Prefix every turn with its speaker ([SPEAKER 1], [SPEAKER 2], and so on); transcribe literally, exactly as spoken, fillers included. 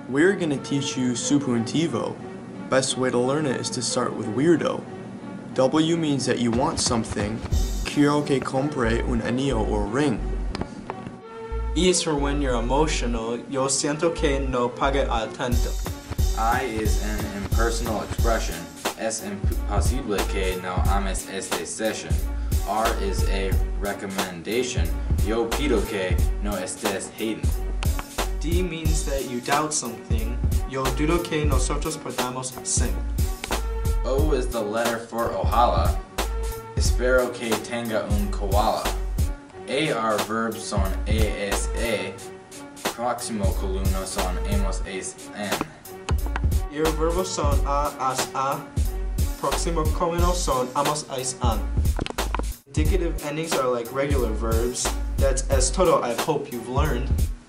[SPEAKER 1] We're going to teach you Subjuntivo. Best way to learn it is to start with weirdo. W means that you want something. Quiero que compre un anillo or ring.
[SPEAKER 2] E is for when you're emotional. Yo siento que no pague al tanto.
[SPEAKER 3] I is an impersonal expression. Es imposible que no ames esta sesión. R is a recommendation. Yo pido que no estés hating.
[SPEAKER 2] D means that you doubt something. Yo dudo que nosotros podamos sing.
[SPEAKER 3] O is the letter for ojalá. Espero que tenga un koala. A are verbs son es a. Próximo columna son hemos es en.
[SPEAKER 2] Your verbos son a, as, a. Próximo columna son amos, es, an. Indicative endings are like regular verbs. That's es todo I hope you've learned.